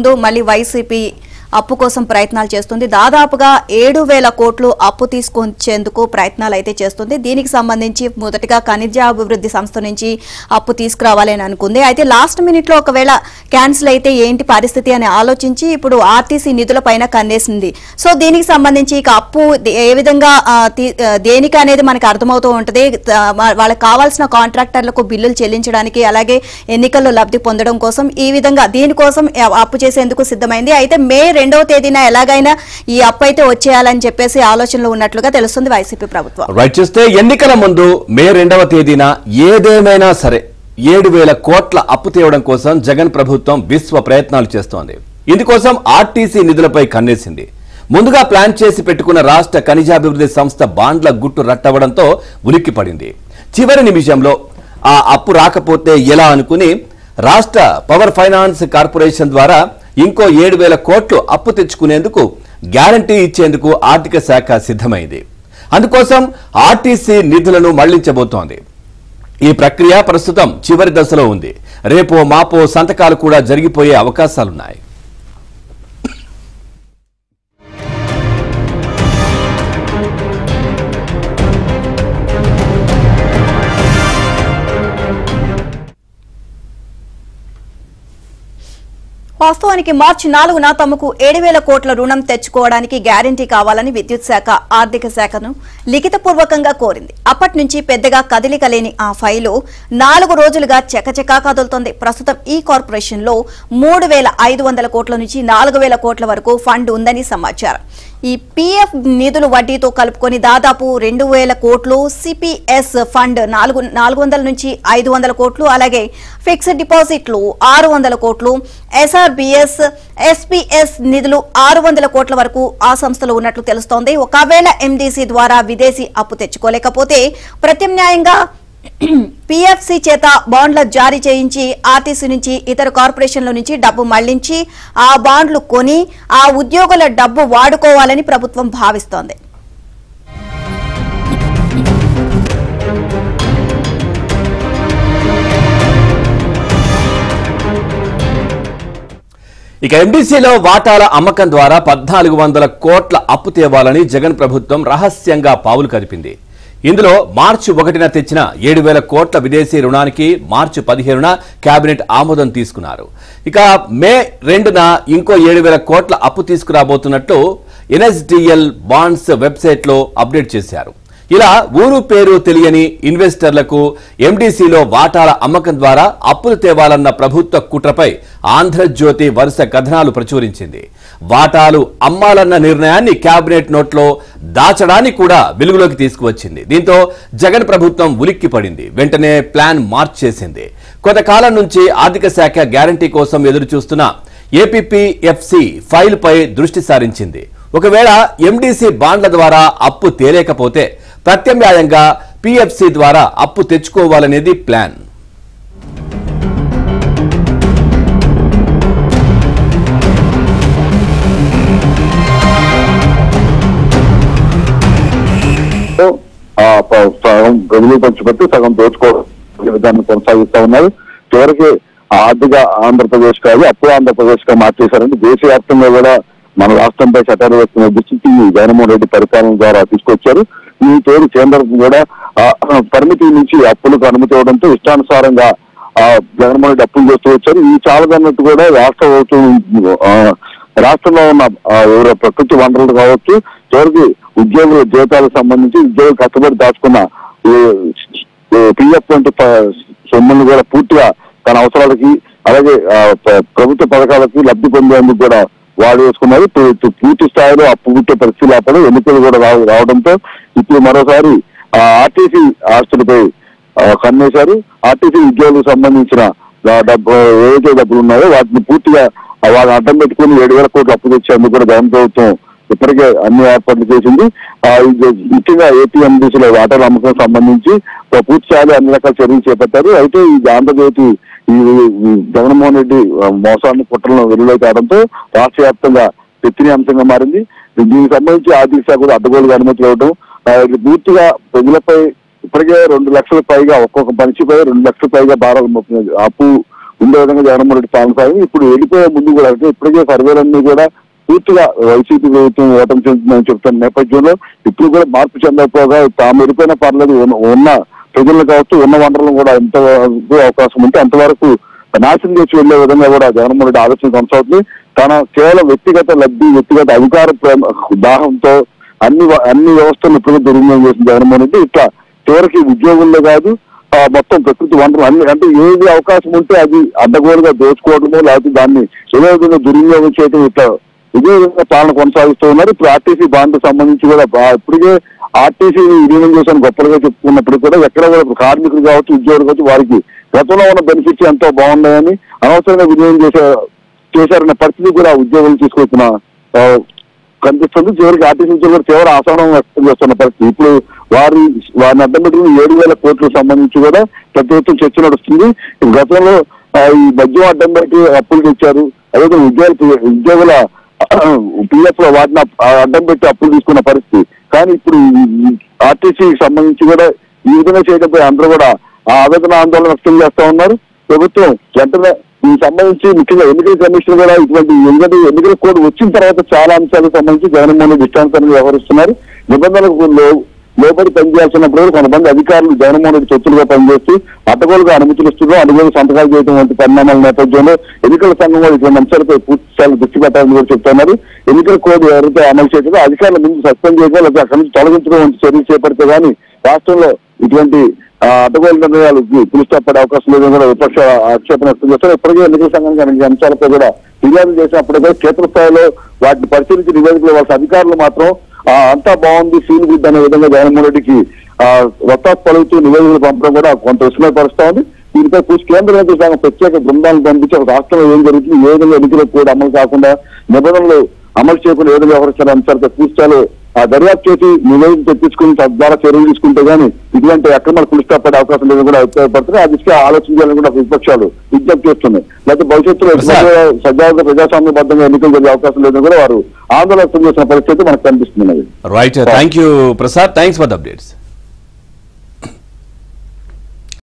ముందు మళ్ళీ వైసీపీ అప్పు కోసం ప్రయత్నాలు చేస్తుంది. దాదాపుగా 7,000 కోట్లు అప్పు తీసుకొచ్చేందుకు ప్రయత్నాలు అయితే చేస్తుంది. దీనికి సంబంధించి మొదటగా ఖనిజాభివృద్ధి సంస్థ నుంచి అప్పు తీసుకురావాలని అనుకుంది. అయితే లాస్ట్ మినిట్ లో ఒకవేళ క్యాన్సిల్ అయితే ఏంటి పరిస్థితి అని ఆలోచించి ఇప్పుడు ఆర్టీసీ నిధుల పైన కన్నేసింది. సో దీనికి సంబంధించి ఇక అప్పు ఏ విధంగా దేనికి అనేది మనకు అర్థమవుతూ ఉంటుంది. వాళ్ళకి కావాల్సిన కాంట్రాక్టర్లకు బిల్లులు చెల్లించడానికి, అలాగే ఎన్నికల్లో లబ్ధి పొందడం కోసం ఈ విధంగా దీనికోసం అప్పు చేసేందుకు సిద్ధమైంది. అయితే మే 2వ తేదీన ఎలాగైనా ఈ అప్పు అయితే వచ్చేయాలని చెప్పేసి ఆలోచనలో ఉన్నట్లుగా తెలుస్తుంది వైసీపీ ప్రభుత్వం. రైట్, చూస్తే ఎన్నికల ముందు మే 2వ తేదీన ఏదేమైనా సరే 7,000 కోట్ల అప్పు తేవడం కోసం జగన్ ప్రభుత్వం విశ్వ ప్రయత్నాలు చేస్తోంది. ఇందుకోసం ఆర్టీసీ నిధులపై కన్నేసింది. ముందుగా ప్లాన్ చేసి పెట్టుకున్న రాష్ట్ర ఖనిజాభివృద్ధి సంస్థ బాండ్ల గుట్టు రట్టవడంతో ఉలిక్కిపడింది. చివరి నిమిషంలో ఆ అప్పు రాకపోతే ఎలా అనుకుని రాష్ట్ర పవర్ ఫైనాన్స్ కార్పొరేషన్ ద్వారా ఇంకో 7,000 కోట్లు అప్పు తెచ్చుకునేందుకు గ్యారంటీ ఇచ్చేందుకు ఆర్థిక శాఖ సిద్ధమైంది. అందుకోసం ఆర్టీసీ నిధులను మళ్లించబోతోంది. ఈ ప్రక్రియ ప్రస్తుతం చివరి దశలో ఉంది. రేపో మాపో సంతకాలు కూడా జరిగిపోయే అవకాశాలున్నాయి. వాస్తవానికి మార్చి 4న తమకు 7,000 కోట్ల రుణం తెచ్చుకోవడానికి గ్యారంటీ కావాలని విద్యుత్ శాఖ ఆర్థిక శాఖను లిఖితపూర్వకంగా కోరింది. అప్పటి నుంచి పెద్దగా కదలిక లేని ఆ ఫైలు 4 రోజులుగా చకచకా కదులుతోంది. ప్రస్తుతం ఈ కార్పొరేషన్ లో 3,500 కోట్ల నుంచి 4,000 కోట్ల వరకు ఫండ్ ఉందని సమాచారం. ఈ పీఎఫ్ నిధులు వడ్డీతో కలుపుకొని దాదాపు 2,000 కోట్లు, సిపిఎస్ ఫండ్ 400 నుంచి 500 కోట్లు, అలాగే ఫిక్స్డ్ డిపాజిట్లు 600 కోట్లు, ఎస్ఆర్బిఎస్, ఎస్పీఎస్ నిధులు 600 కోట్ల వరకు ఆ సంస్థలో ఉన్నట్లు తెలుస్తోంది. ఒకవేళ ఎండీసీ ద్వారా విదేశీ అప్పు తెచ్చుకోలేకపోతే ప్రత్యామ్నాయంగా పీఎఫ్సీ చేత బాండ్ల జారీ చేయించి ఆర్టీసీ నుంచి ఇతర కార్పొరేషన్ల నుంచి డబ్బు మళ్లించి ఆ బాండ్లు కొని ఆ ఉద్యోగుల డబ్బు వాడుకోవాలని ప్రభుత్వం భావిస్తోంది. ఇక ఎండీసీలో వాటాల అమ్మకం ద్వారా 1,400 కోట్ల అప్పు తేవాలని జగన్ ప్రభుత్వం రహస్యంగా పావులు కదిపింది. ఇందులో మార్చి 1న తెచ్చిన 7,000 కోట్ల విదేశీ రుణానికి మార్చి 15న కేబినెట్ ఆమోదం తీసుకున్నారు. ఇక మే 2న ఇంకో 7,000 కోట్ల అప్పు తీసుకురాబోతున్నట్లు ఎన్ఎస్డిఎల్ బాండ్స్ వెబ్సైట్ లో అప్డేట్ చేశారు. ఇలా ఊరు పేరు తెలియని ఇన్వెస్టర్లకు ఎండీసీలో వాటాల అమ్మకం ద్వారా అప్పులు తేవాలన్న ప్రభుత్వ కుట్రపై ఆంధ్రజ్యోతి వరుస కథనాలు ప్రచురించింది. వాటాలు అమ్మాలన్న నిర్ణయాన్ని కేబినెట్ నోట్లో దాచడానికి కూడా వెలుగులోకి తీసుకువచ్చింది. దీంతో జగన్ ప్రభుత్వం ఉలిక్కిపడింది. వెంటనే ప్లాన్ మార్చేసింది. కొంతకాలం నుంచి ఆర్థిక శాఖ గ్యారంటీ కోసం ఎదురు చూస్తున్న ఏపీపీఎఫ్సీ ఫైల్ పై దృష్టి సారించింది. ఒకవేళ ఎండీసీ బాండ్ల ద్వారా అప్పు తేలేకపోతే ప్రత్యామ్నాయంగా పీఎఫ్సీ ద్వారా అప్పు తెచ్చుకోవాలనేది ప్లాన్. సగం గదులు పంచిపెట్టి సగం దోచుకోవడం విధాన్ని కొనసాగిస్తా ఉన్నారు. చివరికి ఆర్థిక ఆంధ్రప్రదేశ్ కాదు అప్పు ఆంధ్రప్రదేశ్ గా మార్చేశారంటే దేశవ్యాప్తంగా కూడా మన రాష్ట్రంపై చట్టాలు వేస్తున్న దృష్టికి జగన్మోహన్ రెడ్డి పరిపాలన ద్వారా తీసుకొచ్చారు. ఈ తోడు కేంద్రం కూడా పరిమితి నుంచి అప్పులకు అనుమతి ఇవ్వడంతో ఇష్టానుసారంగా జగన్మోహన్ రెడ్డి అప్పులు చేస్తూ వచ్చారు. ఈ చాలదన్నట్టు కూడా రాష్ట్రంలో ఉన్న ప్రకృతి వనరులు కావచ్చు, చివరికి ఉద్యోగుల జీతాలకు సంబంధించి ఉద్యోగులు కష్టపడి దాచుకున్న పిఎఫ్ వంటి సొమ్ములు కూడా పూర్తిగా తన అవసరాలకి అలాగే ప్రభుత్వ పథకాలకి లబ్ధి పొందేందుకు కూడా వాడు వేసుకున్నారు. పూర్తి స్థాయిలో అప్పు పుట్టే పరిస్థితి లేకపోతే ఎన్నికలు కూడా రావడంతో ఇప్పుడు మరోసారి ఆర్టీసీ ఆస్తులపై కన్నేశారు. ఆర్టీసీ ఉద్యోగులకు సంబంధించిన ఏవైతే డబ్బులు ఉన్నాయో వాటిని పూర్తిగా వాళ్ళు అడ్డం పెట్టుకుని 7,000 కోట్లు అప్పు తెచ్చేందుకు కూడా జగన్ ప్రభుత్వం ఇప్పటికే అన్ని ఏర్పాట్లు చేసింది. ముఖ్యంగా ఏపీఎండీసీలో వాటాల అమ్మకం సంబంధించి పూర్తి స్థాయిలో అన్ని రకాల చర్యలు చేపట్టారు. అయితే ఈ ఆంధ్రజ్యోతి ఈ జగన్మోహన్ రెడ్డి మోసాన్ని కుట్రలను వెలుగులోకి రావడంతో రాష్ట్ర వ్యాప్తంగా చర్చనీయాంశంగా మారింది. దీనికి సంబంధించి ఆర్థిక శాఖ కూడా అడ్డగోలుగా అనుమతి ఇవ్వడం పూర్తిగా ప్రజలపై ఇప్పటికే 2 లక్షల పైగా ఒక్కొక్క మనిషిపై 2 లక్షల పైగా భారాలు అప్పు ఉండే విధంగా జగన్మోహన్ రెడ్డి పాలన సాగింది. ఇప్పుడు వెళ్ళిపోయే ముందు కూడా అంటే ఇప్పటికే సర్వేలన్నీ కూడా పూర్తిగా వైసీపీ ప్రభుత్వం ఓటమి చెందుతుందని చెప్తున్న నేపథ్యంలో ఇప్పుడు కూడా మార్పు చెందకపోగా తాము వెళ్ళిపోయినా పర్లేదు, ఉన్న ప్రజలు కావచ్చు, ఉన్న వనరులను కూడా ఎంత అవకాశం ఉంటే అంతవరకు నాశనం చేసి వెళ్లే విధంగా కూడా జగన్మోహన్ రెడ్డి ఆలోచన కొనసాగుతుంది. తన కేవలం వ్యక్తిగత లబ్ధి, వ్యక్తిగత అధికార దాహంతో అన్ని వ్యవస్థలను ఇప్పుడు దుర్వినియోగం చేసిన జగన్మోహన్ రెడ్డి ఇట్లా చివరికి ఉద్యోగుల్లో కాదు మొత్తం ప్రకృతి వనరులు అన్ని అంటే ఏది అవకాశం ఉంటే అది అడ్డగోలుగా దోచుకోవడమో లేకపోతే దాన్ని ఏదో విధంగా దుర్వినియోగం చేయడం ఇట్లా ఇదే విధంగా పాలన కొనసాగిస్తూ ఉన్నారు. ఇప్పుడు ఆర్టీసీ బాండ్ సంబంధించి కూడా ఇప్పటికే ఆర్టీసీని విలీనం చేసిన గొప్పలుగా చెప్పుకున్నప్పుడు కూడా ఎక్కడ కూడా కార్మికులు కావచ్చు, ఉద్యోగులు కావచ్చు, వారికి గతంలో ఉన్న బెనిఫిట్స్ ఎంతో బాగున్నాయని అనవసరంగా విలీనం చేశారన్న పరిస్థితి కూడా ఉద్యోగులు తీసుకొచ్చిన కనిపిస్తుంది. చివరికి ఆర్టీసీ కూడా తీవ్ర అసహనం వ్యక్తం చేస్తున్న పరిస్థితి. ఇప్పుడు వారిని అడ్డం పెట్టుకుని 7,000 కోట్లకు సంబంధించి కూడా పెద్ద ఎత్తున చర్చ నడుస్తుంది. గతంలో ఈ మద్యం అడ్డం పెట్టి అప్పులు తెచ్చారు, అదేవిధంగా ఉద్యోగుల పిఎఫ్ లో వాటిని అడ్డం పెట్టి అప్పులు తీసుకున్న పరిస్థితి. కానీ ఇప్పుడు ఆర్టీసీకి సంబంధించి కూడా ఈ విధంగా చేయడంపై అందరూ కూడా ఆవేదన ఆందోళన వ్యక్తం చేస్తా ఉన్నారు. ప్రభుత్వం వెంటనే దీనికి సంబంధించి ముఖ్యంగా ఎన్నికల కమిషన్ కూడా ఇటువంటి ఎన్నికల కోడ్ వచ్చిన తర్వాత చాలా అంశాలకు సంబంధించి జగన్మోహన్ రెడ్డి ఇష్టానుసారంగా వ్యవహరిస్తున్నారు. నిబంధనలకు లోబడి పనిచేయాల్సినప్పుడు కొంతమంది అధికారులు జగన్మోహన్ రెడ్డి తొత్తులుగా పనిచేస్తూ అడ్డగోలుగా అనుమతులు ఇస్తున్నారు, అడ్డగోలు సంతకాలు చేయడం వంటి పరిణామాల నేపథ్యంలో ఎన్నికల సంఘం కూడా ఇటువంటి అంశాలపై పూర్తి స్థాయిలో దృష్టి పెట్టాలని కూడా చెప్తున్నారు. ఎన్నికల కోడ్ ఎవరైతే అమలు చేయలేదో అధికారుల ముందు సస్పెండ్ చేయడం లేకపోతే అక్కడి నుంచి తొలగించడం వంటి చర్యలు చేపడితే కానీ రాష్ట్రంలో ఇటువంటి అడ్డగోలు నిర్ణయాలు పులిస్టాపడే అవకాశం లేదని కూడా విపక్ష ఆక్షేపణ వ్యక్తం చేస్తారు. ఇప్పటికే ఎన్నికల సంఘానికి అంశాలపై కూడా ఫిర్యాదు చేసినప్పటికీ క్షేత్రస్థాయిలో వాటిని పరిశీలించి నివేదికలు ఇవ్వాల్సిన అధికారులు మాత్రం అంతా బాగుంది, సీల్ గుడ్ అనే విధంగా జగన్మోహన్ రెడ్డికి వత్తాసు పలుకుతూ నివేదికలు పంపడం కూడా కొంత విస్మయపరుస్తా ఉంది. దీనిపై కేంద్ర ఎన్నికల సంఘం ప్రత్యేక బృందాలను పంపించి ఒక రాష్ట్రంలో ఏం జరుగుతుంది, ఏ విధంగా ఎన్నికలకు కూడా అమలు కాకుండా నిబంధనలు అమలు చేయకుండా ఏ విధంగా వ్యవహరిస్తున్న అంశాలపై పూర్తిస్థాయిలో దర్యాప్తు చేసి నివేదిక తెప్పించుకుని తద్వారా చర్యలు తీసుకుంటే గానీ ఇటువంటి అక్రమాలు పులిస్టాపడే అవకాశం లేదని కూడా అభిప్రాయపడుతున్నాయి. ఆ దిశగా ఆలోచించాలని కూడా విపక్షాలు విజ్ఞప్తి చేస్తున్నాయి. లేకపోతే భవిష్యత్తులో సజావుగా ప్రజాస్వామ్యబద్ధంగా ఎన్నికలు జరిగే అవకాశం లేదని కూడా వారు ఆందోళన వ్యక్తం చేసిన పరిస్థితి మనకు కనిపిస్తున్నది. Right, thank you Prasad, thanks for the updates.